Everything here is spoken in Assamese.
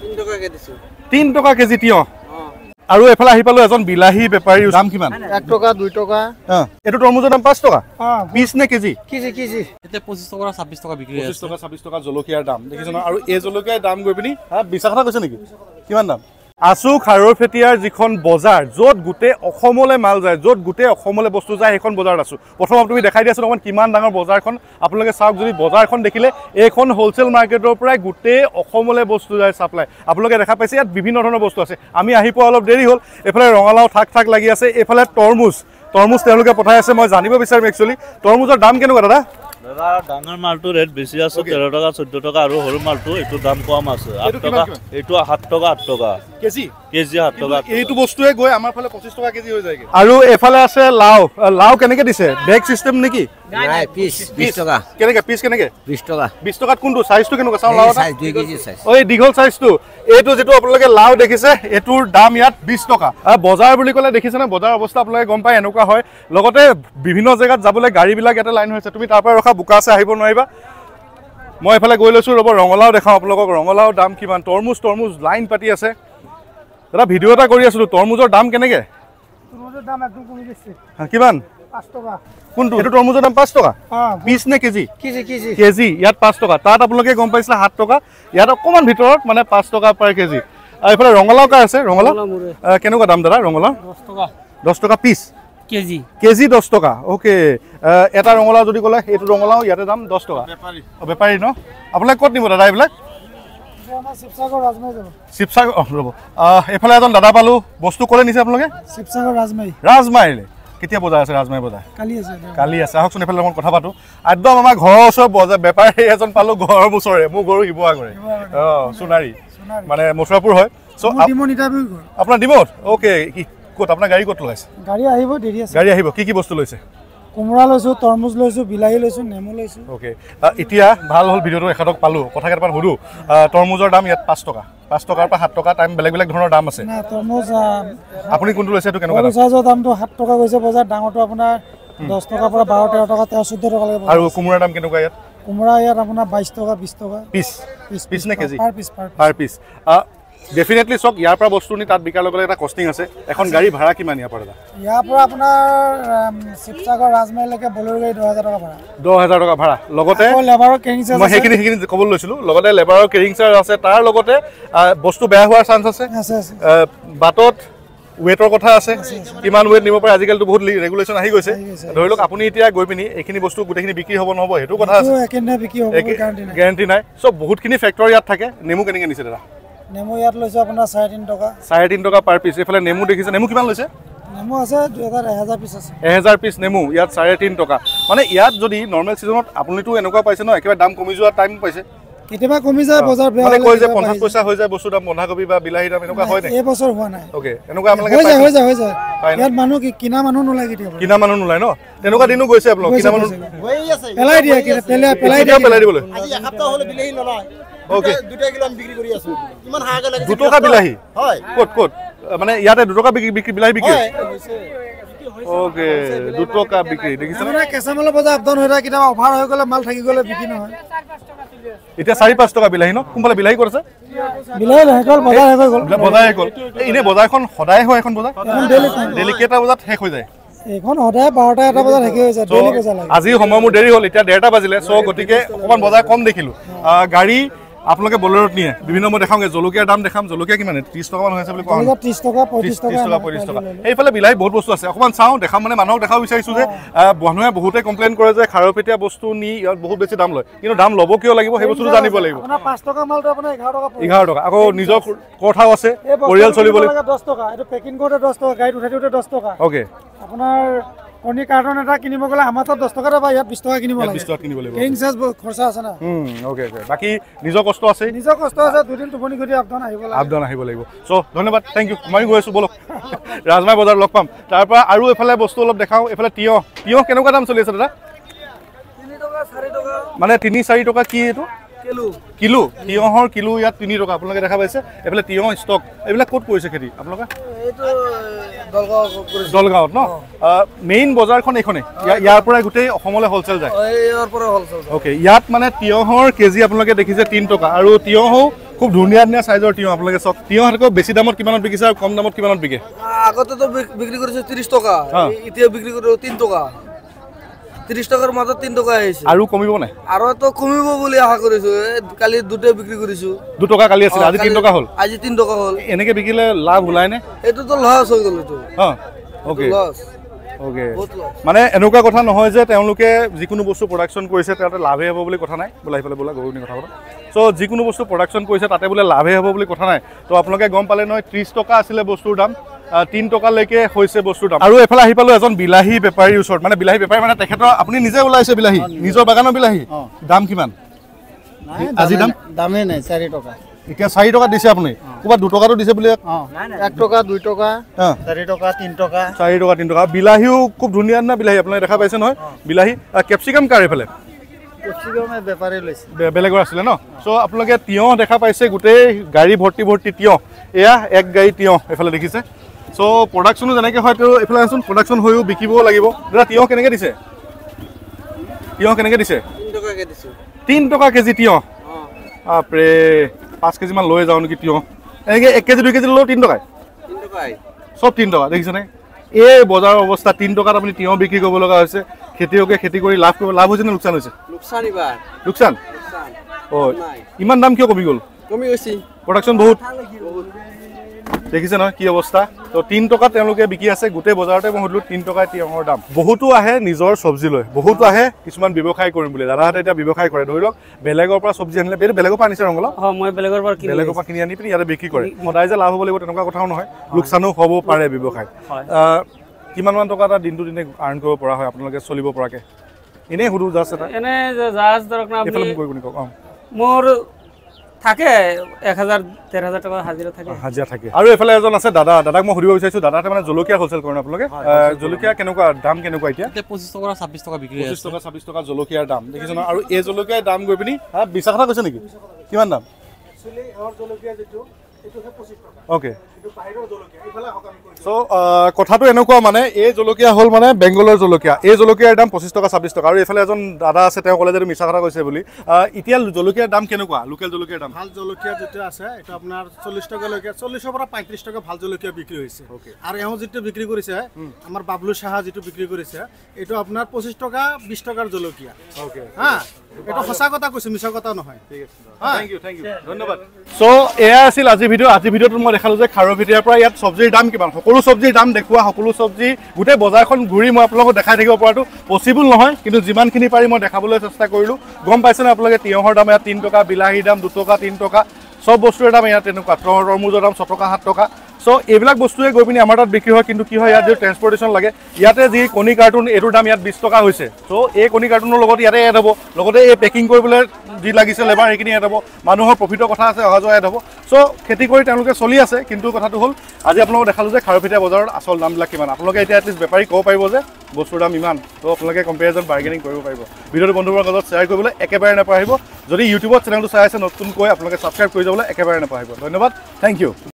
3 টকা কেজি তিয়হ আৰু এফালে আহি পালো এজন বিলাহী বেপাৰীৰ দাম কিমান 1 টকা 2 টকা এটো তৰমুজৰ দাম 5 টকা পিস নে কেজি কেজি এতে 25 টকা 26 টকা বিক্ৰী আছে 25 টকা 26 টকা জলকীয়াৰ দাম দেখিছনা আৰু এই জলকীয়াৰ দাম গৈ পিনি বিছা কথা কৈছে নেকি কিমান দাম আছু খাৰফেটিয়াৰ যিখন বজাৰ য'ত গুটে অসমলে মাল যায় য'ত গুটে অসমলে বস্তু যায় এখন বজাৰত আছু প্ৰথম তুমি দেখাই দিয়াছো অকমান কিমান ডাঙৰ বজাৰখন আপোনালোকে চাওক যদি বজাৰখন দেখিলে এইখন হোলসেল মাৰ্কেটৰ পৰা গুটে অসমলে বস্তু যায় সাপ্লাই আপোনালোকে দেখা পাইছে ইয়াত বিভিন্ন ধৰণৰ বস্তু আছে আমি আহি পোৱা অলপ দেৰি হ'ল এফালে ৰঙালাও ঠাক লাগি আছে এফালে তৰমুজ তেওঁলোকে পঠাই আছে মই জানিব বিচাৰিম একচুয়ালি তৰমুজৰ দাম কেনেকুৱা দাদা দাদা ডাঙৰ মালটো ৰেট বেছি আছে 13 টকা 14 টকা আৰু সৰু মালটো এটো দাম কম আছে 8 টকা এটো 7 টকা 8 টকা কেজি 7 টকা এইটো বস্তুৱে গৈ আমাৰ ফালে 25 টকা কেজি হৈ যায়গে আৰু এফালে আছে লাও কেনেকে দিছে বেগ সিস্টেম নেকি নাই পিস 20 টকা কেনেকে পিস কেনেকে 20 টকা 20 টকাত কোনটো সাইজটো কেনেকুৱা চাও লাও সাইজ 2 কেজি সাইজ ওই দীঘল সাইজটো এটো যেটো আপোনালোকে লাও দেখিছে এটোৰ দাম ইয়াত 20 টকা আৰু বজাৰ বুলি ক'লে দেখিছে না বজাৰ অৱস্থা আপোনালোকে গম পায় এনেকুৱা হয় লগতে বিভিন্ন জায়গাত যাবলৈ গাড়ী বিলাক এটা লাইন হৈছে তুমি তাৰ পৰা ৰখা বুকা আছে আহিব নোৱাৰিবা মই এফালে গৈ লৈছো ৰব ৰঙলাও দেখাও আপোনালোকক ৰঙলাও দাম কিমান তৰমুজ লাইন পাতি আছে দাদা ভিডিও এটা কৰি আছিলো তৰমুজৰ দাম কেনেকে তৰমুজৰ দাম একদম কমি গৈছে কিমান 5 টকা কোনটো এটো তৰমুজৰ দাম 5 টকা পিস নে কেজি কেজি ইয়াত 5 টকা তাত আপোনালোকে গম পাইছিল 7 টকা ইয়াত অকমান ভিতৰত মানে 5 টকা পাৰ কেজি আৰু এফালে ৰঙলাও কা আছে ৰঙলাও কেনেকুৱা দাম দাদা ৰঙলাও 10 টকা পিস কেজি 10 টকা ওকে এটা ৰঙলাও যদি ক'লে এটো ৰঙলাও ইয়াতে দাম 10 টকা বেপাৰী ন আপোনালোকে ক'ত নিব দাদা এইবিলাক শিৱসাগৰ ৰব এফালে এজন দাদা পালো বস্তু ক'লে নিছে আপোনালোকে শিৱসাগৰ ৰাজমাইলে কেতিয়া বজাৰ আছে ৰাজমাই বজাৰ কালি আছে আহকচোন এফালে মই কথা পাতো একদম আমাৰ ঘৰৰ ওচৰ বজাৰ বেপাৰী এজন পালো ঘৰৰ ওচৰে মোৰ গৰু শিৱসাগৰে সোণাৰী মানে মথুৰাপুৰ হয় সো আপোনাৰ ডিমত ওকে ক'ত আপোনাৰ গাড়ী ক'ত লগাইছে গাড়ী আহিব দেৰি আছে গাড়ী আহিব কি বস্তু লৈছে কোমৰা লৈছো তৰমুজ লৈছো বিলাহী লৈছো নেমু লৈছো ওকে এতিয়া ভাল হল ভিডিওটো এখাদক পালো কথা কেটামান হুদু তৰমুজৰ দাম ইয়াত 5 টকা 5 টকাৰ পৰা 7 টকা টাইম বেলেগ ধৰণৰ দাম আছে না তৰমুজ আপুনি কোনটো লৈছে এটো কেনেকুৱা দাম সাইজৰ দামটো 7 টকা গৈছে বজাৰ ডাঙৰটো আপোনাৰ 10 টকা পৰা 12 13 টকা 13 14 টকা লাগে আৰু কোমৰাৰ দাম কেনেকুৱা ইয়াত কোমৰা ইয়াত আপোনাৰ 22 টকা 20 টকা পিস নে কেজি পাৰ পিস ডেফিনেটলি সক ইয়াৰ পৰা বস্তু নি তাত বিকাৰ লগলে এটা কষ্টিং আছে এখন গাড়ী ভাড়া কিমান ইয়াৰ পৰা ইয়াৰ পৰা আপোনাৰ শিৱসাগৰ ৰাজমাইলৈকে বলেৰো গাড়ী 10000 টকা ভাড়া 10000 টকা ভাড়া লগতে লেবাৰৰ কেৰিং চাৰ্জ মই হেকিনি কবল লৈছিলো লগতে লেবাৰৰ কেৰিং চাৰ্জ আছে তাৰ লগতে বস্তু বেয়া হোৱাৰ চান্স আছে বাটত ওয়েটৰ কথা আছে কিমান ওয়েট নিব পাৰে আজিকালিটো বহুত ৰেগুলেশন আহি গৈছে ধৰি লওক আপুনি এতিয়া গৈ পিনি এইখিনি বস্তু গুটেখিনি বিক্ৰী হ'ব নহব হেতু কথা আছে একেনে বিক্ৰী হ'ব গ্যাৰান্টি নাই সব বহুতখিনি ফ্যাক্টৰ ইয়াত থাকে নেমু কেনেকে নিছে দাদা নেমু ইয়াত লৈছে আপোনাৰ 3.5 টকা 3.5 টকা পাৰ পিস এফালে নেমু দেখিছে নেমু কিমান লৈছে নেমু আছে 1000 পিস আছে 1000 পিস নেমু ইয়াত 3.5 টকা মানে ইয়াত যদি নরমাল সিজনত আপুনিটো এনেকুৱা পাইছে ন একেবাৰে দাম কমি যোৱা টাইম পাইছে কেতিয়াবা কমি যায় বজাৰ বেয়া মানে কই যে 50 পইচা হৈ যায় বস্তু দাম বন্ধাকবি বা বিলাহী দাম এনেকুৱা হয় নাই এই বছৰ হোৱা নাই ওকে এনেকুৱা আপোনালোকে হৈ যায় ইয়াত মানুহ কিনা মানুহ নলাই কেতিয়াবা কিনা মানুহ নলাই ন তেনেকুৱা দিনও গৈছে আপোনালোক কিনা মানুহ হৈ আছে পেলাই দিয়ে পেলাই দিবলৈ আজি এসপ্তাহ হলে বিলাহী নলয় ওকে 2 কিলো আমি বিক্ৰী কৰি আছো কিমান হাগে লাগে 2 টকা বিলাহী হয় ক'ত মানে ইয়াতে 2 টকা বিক্ৰী বিলাহী বিক্ৰী ওকে 2 টকা বিক্ৰী দেখিছে মানে কেঁচামালৰ বজাৰ আপডাউন হৈ থাকে কিবা অফাৰ হৈ গলে মাল থাকি গলে বিক্ৰী নহয় এতিয়া 4-5 টকা বিলাহী ন কোনফালে বিলাহী কৰিছে বিলাহী হেকল বজাৰ হেকল ইনে বজাৰখন সদায় হয় এখন বজাৰ ডেলি কেটা বজাত শেষ হৈ যায় এখন সদায় 12টা 1টা বজাত শেষ হৈ যায় ডেলি বজাৰ লাগে আজি সময় মোৰ দেৰি হ'ল এতিয়া 1:30 বাজিলে সো গতিকে অকমান বজাৰ কম দেখিলো গাড়ী আপোনালোকে বলেৰত নিয়ে বিভিন্ন মই দেখাওঁগে জলকীয়াৰ দাম দেখাম জলকীয়া কিমান 30 টকা মান হৈছে বুলি কোৱা 30 টকা 35 টকা এইফালে বিলাহী বহুত বস্তু আছে অকমান চাওঁ দেখাম মানে মানুহক দেখাব বিচাৰিছো যে মানুহে বহুতে কমপ্লেইন কৰে যে খাৰপেটিয়া বস্তু নি ইয়াত বহুত বেছি দাম লয় কিন্তু দাম ল'ব কিয় লাগিব সেই বস্তুটো জানিব লাগিব আপোনাৰ 5 টকা মালটো আপোনাৰ 11 টকা আকৌ নিজৰ কথাও আছে পৰিয়াল চলিবলৈ 10 টকা এটো পেকিং কৰোতে 10 টকা গাড়ীত উঠাইতে 10 টকা ওকে আপোনাৰ কণী কাৰ্টন এটা কিনিব গলে আমাৰ তাত 10 টকা পায় ইয়াত 20 টকা কিনিব লাগে 20 টকা কিনিব লাগিব কেৰিং চাৰ্জ খৰচা আছে না ওকে বাকি নিজৰ কষ্ট আছে দুদিন টোপনি কৰি আপডাউন আহিব লাগিব সো ধন্যবাদ থ্যাংক ইউ মই গৈ আছো বলক ৰাজমাই বজাৰ লগ পাম তাৰ পৰা আৰু এফালে বস্তু অলপ দেখাও এফালে তিয়হ কেনেকুৱা দাম চলি আছে দাদা 3 টকা 4 টকা মানে 3-4 টকা কি এটো কিলো তিয়হৰ কিলো ইয়াত 3 টকা আপোনালোকে দেখা পাইছে এফালে তিয়হ ষ্টক এইবিলাক ক'ত কৰিছে খেতি আপোনালোকে এইটো দলগাঁৱত ন মেইন বজাৰখন এইখনে ইয়াৰ পৰা গোটেই অসমলৈ হোলসেল যায় ইয়াৰ পৰা হোলসেল ওকে ইয়াত মানে তিয়হৰ কেজি আপোনালোকে দেখিছে 3 টকা আৰু তিয়হও খুব ধুনীয়া ধুনীয়া সাইজৰ তিয়হ আপোনালোকে চাওক তিয়হ হাতকৈ বেছি দামত কিমানত বিকিছে আৰু কম দামত কিমানত বিকে আগতে তো বিক্রি করেছে 30 টাকা এতিয়া বিক্রি করে 3 টাকা 30 টাকার মাত্র 3 টাকা আহিছে আৰু কমিব নাই আৰু তো কমিব বুলি আশা কৰিছো কালি দুটা বিক্রি কৰিছো 2 টকা কালি আছিল আজি 3 টকা হ'ল আজি 3 টাকা হ'ল এনেকে বিকিলে লাভ ওলাই নে এটো তো লস হৈ গল তো ওকে লস ওকে মানে এনেকুৱা কথা নহয় যে তেওঁলোকে যিকোনো বস্তু প্ৰডাকশ্যন কৰিছে তাতে লাভে হ'ব বুলি কথা নাই বোলা আহিলে বোলা গৰুনি কথা কথা সো যিকোনো বস্তু প্ৰডাকশ্যন কৰিছে তাতে বোলে লাভে হ'ব বুলি কথা নাই তো আপোনালোকে গম পালে নহয় 30 টকা আছিলে বস্তুৰ দাম 3 টকালৈকে হৈছে বস্তুৰ দাম আৰু এফালে আহি পালো এজন বিলাহী বেপাৰীৰ ওচৰত মানে বিলাহী বেপাৰী মানে তেখেতৰ আপুনি নিজে ওলাইছে বিলাহী নিজৰ বাগানৰ বিলাহী দাম কিমান আজি দামে নাই 4 টাকা এতিয়া 4 টকা দিছে আপুনি ক'বা 2 টকাটো দিছে বুলি 1 টাকা 2 টাকা 4 টাকা 3 টাকা 4 টকা 3 টকা বিলাহীও খুব ধুনীয়া না বিলাহী আপোনালোকে দেখা পাইছে নহয় বিলাহী কেপচিকাম কাৰ এফালে কেপচিকামে বেপাৰী লৈছে বেলেগৰ আছিলে ন সো আপোনালোকে তিয়হ দেখা পাইছে গোটেই গাড়ী ভৰ্তি ভৰ্তি তিয়হ এয়া এক গাড়ী তিয়হ এফালে দেখিছে সো প্ৰডাকশ্যনো যেনেকৈ হয় তো এফালে আছোন প্ৰডাকশ্যন হৈও বিকিবও লাগিব দাদা তিয়হ কেনেকৈ দিছে তিয়হ কেনেকৈ দিছে 3 টাকাকে দিছো 3 টকা কেজি তিয়হ বাপৰে 5 কেজি মান লৈ যাওঁ নেকি তিয়হ এনেকৈ 1 কেজি 2 কেজি ল'লেও 3 টকাই 3 টাকাই সব 3 টকা দেখিছেনে এই বজাৰৰ অৱস্থা 3 টকাত আপুনি তিয়হ বিক্ৰী কৰিব লগা হৈছে খেতিয়কে খেতি কৰি লাভ হৈছে নে লোকচান হৈছে লোকসান এবাৰ লোকচান ইমান দাম কিয় কমি গ'ল কমি গৈছে প্ৰডাকশ্যন বহুত দেখিছে নহয় কি অৱস্থা তো 3 টকা তেওঁলোকে বিকি আছে গোটেই বজাৰতে মই সুধিলোঁ 3 টকাই তিয়হৰ দাম বহুতো আহে নিজৰ চব্জি লৈ বহুতো আহে কিছুমান ব্যৱসায় কৰিম বুলি দাদাহঁতে এতিয়া ব্যৱসায় কৰে ধৰি লওক বেলেগৰ পৰা চব্জি আনিলে বেলেগৰ পৰা আনিছে ৰঙালাও মই বেলেগৰ পৰা কিনি আনি পিনি ইয়াতে বিক্ৰী কৰে সদায় যে লাভ হ'ব লাগিব তেনেকুৱা কথাও নহয় লোকচানো হ'ব পাৰে ব্যৱসায় কিমানমান টকা এটা দিনটো দিনে আৰ্ণ কৰিব পৰা হয় আপোনালোকে চলিব পৰাকৈ এনেই সুধো জাষ্ট এটা এনে জাজ ধৰক না এইফালে মোক কৈ কোনে কওক মোৰ থাকে 1000-13000 টাকা হাজিৰা থাকে হাজিৰা থাকে আৰু এফালে এজন আছে দাদাক মই সুধিব বিচাৰিছোঁ দাদাতে মানে জলকীয়া হোলচেল কৰে আপোনালোকে জলকীয়া কেনেকুৱা দাম কেনেকুৱা এতিয়া 25 টকা 26 টকা বিক্ৰী 25 টকা 26 টকা জলকীয়াৰ দাম দেখিছ না আৰু এই জলকীয়াৰ দাম গৈ পিনি বিছা কথা কৈছে নেকি কিমান দাম ওকে সো কথাটো এনেকুৱা মানে এই জলকীয়া হ'ল মানে বেংগলৰ জলকীয়া এই জলকীয়াৰ দাম 25 টকা 26 টকা আৰু এইফালে এজন দাদা আছে তেওঁ ক'লে যে মিছা কথা কৈছে বুলি এতিয়া জলকীয়াৰ দাম কেনেকুৱা লোকেল জলকীয়াৰ দাম ভাল জলকীয়া যেটা আছে এটা আপোনাৰ 40 টাকা লৈকে 40 পৰা 35 টাকা ভাল জলকীয়া বিক্ৰী হৈছে আৰু এওঁ যেটো বিক্ৰী কৰিছে আমাৰ বাবলু সাহা যেটো বিক্ৰী কৰিছে এটো আপোনাৰ 25 টাকা 20 টাকাৰ জলকীয়া ওকে হা এটা সঁচা কথা কৈছো মিছা কথা নহয় ঠিক আছে থ্যাংক ইউ ধন্যবাদ সো এয়া আছিল আজি ভিডিঅ'টো মই দেখালো যে খাৰুপেটীয়াৰ পৰা ইয়াত চব্জিৰ দাম কিমান সকলো চব্জিৰ দাম দেখুওৱা সকলো চব্জি গোটেই বজাৰখন ঘূৰি মই আপোনালোকক দেখাই থাকিব পৰাটো পচিবল নহয় কিন্তু যিমানখিনি পাৰি মই দেখাবলৈ চেষ্টা কৰিলোঁ গম পাইছেনে আপোনালোকে তিয়হৰ দাম ইয়াত 3 টকা বিলাহীৰ দাম 2 টকা 3 টকা সব বস্তুৰ দাম ইয়াত তেনেকুৱা তৰমুজৰ দাম 6 টকা 7 টকা সো এইবিলাক বস্তুৱে গৈ পিনি আমাৰ তাত বিক্ৰী হয় কিন্তু কি হয় ইয়াত যে ট্ৰেন্সপৰ্টেশ্যন লাগে ইয়াতে যি কণী কাৰ্টুন এইটোৰ দাম ইয়াত 20 টকা হৈছে সো এই কণী কাৰ্টুনৰ লগত ইয়াতে এড হ'ব লগতে এই পেকিং কৰিবলৈ যি লাগিছে লেবাৰ সেইখিনি এড হ'ব মানুহৰ প্ৰফিটৰ কথা আছে অহা যোৱা এড হ'ব সো খেতি কৰি তেওঁলোকে চলি আছে কিন্তু কথাটো হ'ল আজি আপোনালোকক দেখালোঁ যে খাৰুপেটীয়া বজাৰত আচল দামবিলাক কিমান আপোনালোকে এতিয়া এটলিষ্ট বেপাৰী ক'ব পাৰিব যে বস্তুৰ দাম ইমান তো আপোনালোকে কম্পেৰিজন বাৰ্গেনিং কৰিব পাৰিব ভিডিঅ'টো বন্ধুবোৰৰ মাজত শ্বেয়াৰ কৰিবলৈ একেবাৰে নাপাহৰিব যদি ইউটিউবত চেনেলটো চাই আছে নতুনকৈ আপোনালোকে ছাবস্ক্ৰাইব কৰি যাবলৈ একেবাৰে নাপাহৰিব ধন্যবাদ থেংক ইউ